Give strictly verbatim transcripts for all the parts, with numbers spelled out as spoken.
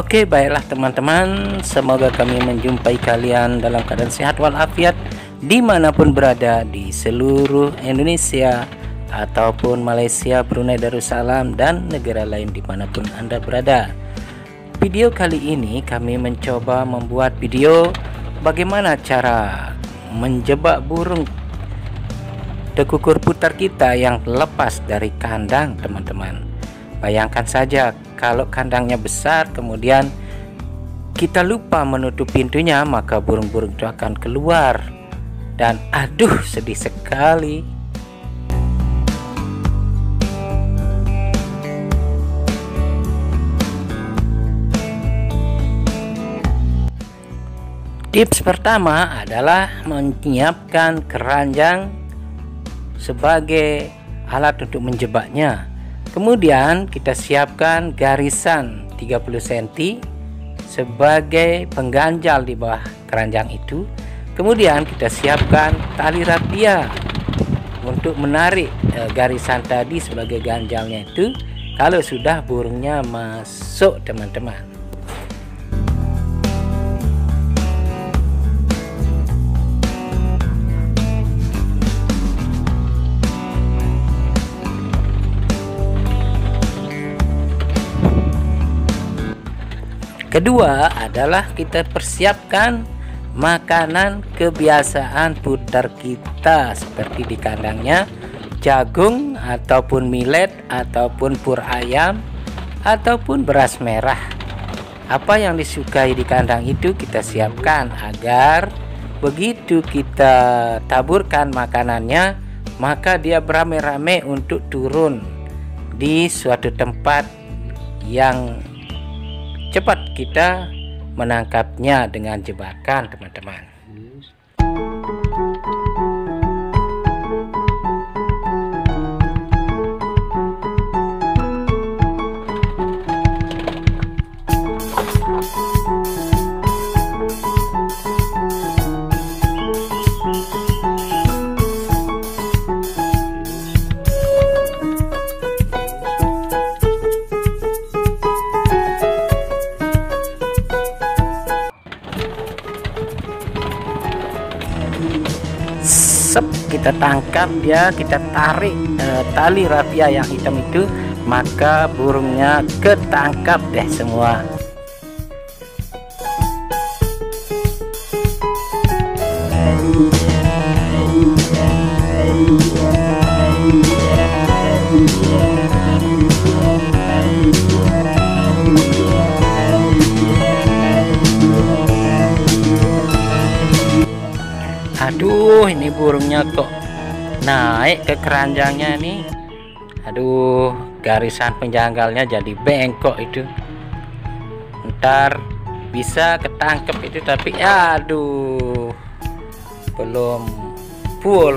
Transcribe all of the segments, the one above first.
Oke, baiklah teman-teman, semoga kami menjumpai kalian dalam keadaan sehat walafiat dimanapun berada di seluruh Indonesia ataupun Malaysia, Brunei Darussalam, dan negara lain dimanapun Anda berada. Video kali ini kami mencoba membuat video bagaimana cara menjebak burung tekukur putar kita yang lepas dari kandang, teman-teman. Bayangkan saja kalau kandangnya besar, kemudian kita lupa menutup pintunya, maka burung-burung itu akan keluar. Dan aduh, sedih sekali. Tips pertama adalah menyiapkan keranjang sebagai alat untuk menjebaknya. Kemudian kita siapkan garisan tiga puluh sentimeter sebagai pengganjal di bawah keranjang itu. Kemudian kita siapkan tali rapia untuk menarik e, garisan tadi sebagai ganjalnya itu kalau sudah burungnya masuk, teman-teman. Kedua adalah kita persiapkan makanan kebiasaan putar kita, seperti di kandangnya jagung ataupun millet ataupun pur ayam ataupun beras merah. Apa yang disukai di kandang itu kita siapkan agar begitu kita taburkan makanannya, maka dia beramai-ramai untuk turun di suatu tempat yang cepat kita menangkapnya dengan jebakan, teman-teman. Sep, kita tangkap dia, kita tarik e, tali rapia yang hitam itu, maka burungnya ketangkap deh semua. Aduh, ini burungnya kok naik ke keranjangnya nih. Aduh, garisan penjanggalnya jadi bengkok itu. Ntar bisa ketangkep itu, tapi aduh, belum full.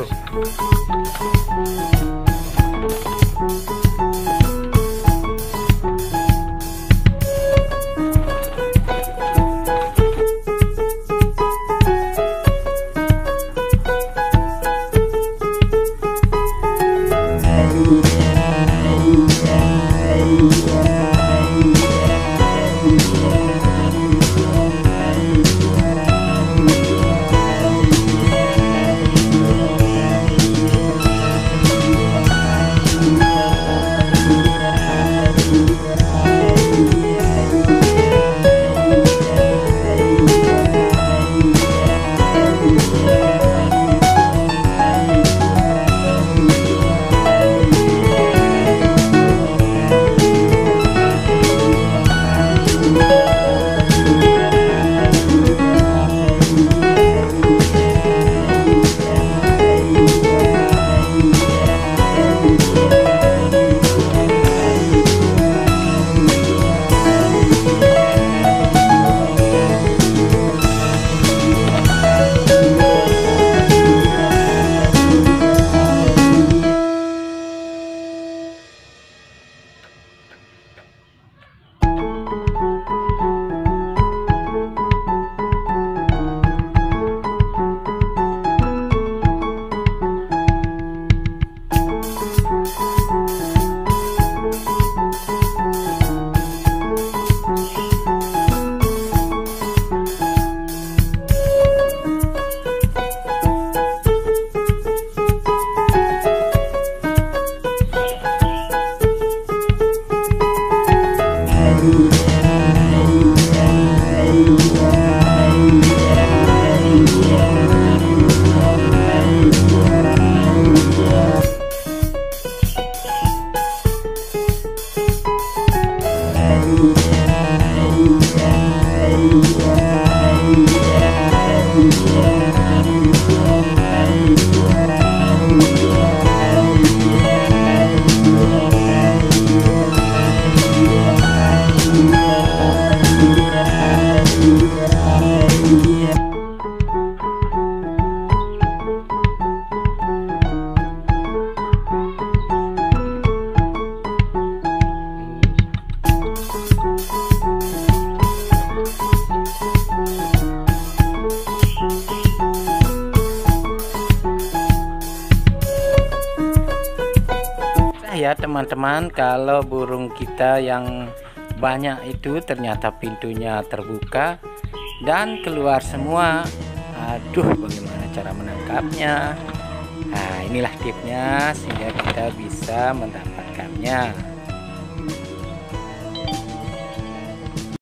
Ya teman-teman, kalau burung kita yang banyak itu ternyata pintunya terbuka dan keluar semua. Aduh, bagaimana cara menangkapnya? Nah, inilah tipsnya sehingga kita bisa mendapatkannya.